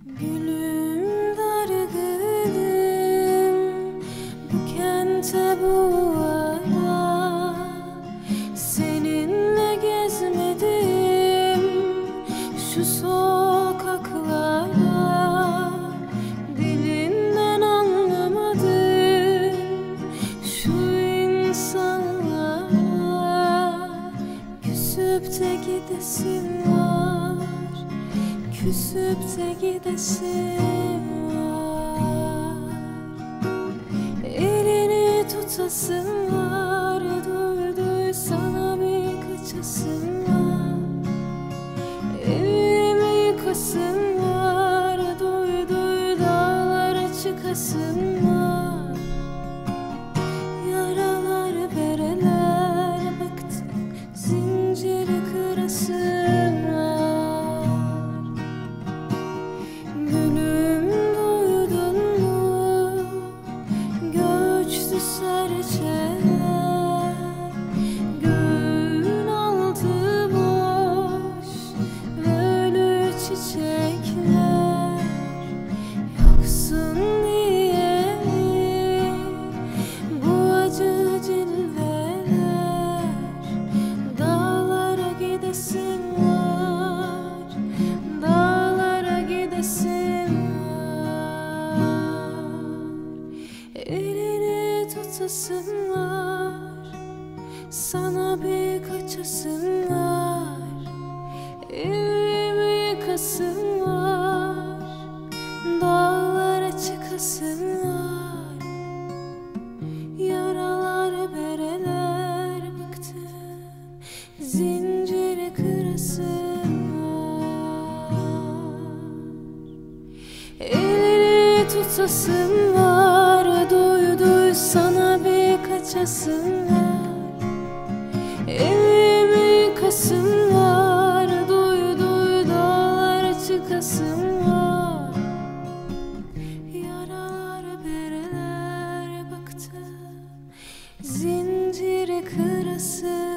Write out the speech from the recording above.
Gülüm dargınım bu kente bu ara. Seninle gezmedim şu sokaklarda. Dilinden anlamadım şu insanlara. Küsüp de gidesim var, küsüp de gidesim var. Elini tutasım var, duy sana bir kaçasım var. Evimi yıkasım var, duy dağlara çıkasım var. Yaralar bereler bıktım, zinciri kırasım var. Gülüm duydun mu? Göçtü serçeler. Göğün altı boş ve ölü çiçekler. Yoksun diye mi bu acı cilveler? Dağlara gidesim var, dağlara gidesim var. Elini tutasım var, sana bir kaçasım var. Evimi yıkasım var, dağlara çıkasım var. Yaralar bereler bıktım, zinciri kırasım var. Elini tutasım var, duy sana bir kaçasım var. Evimi yıkasım var, duy dağlara çıkasım var. Yaralar bereler bıktım, zinciri kırasım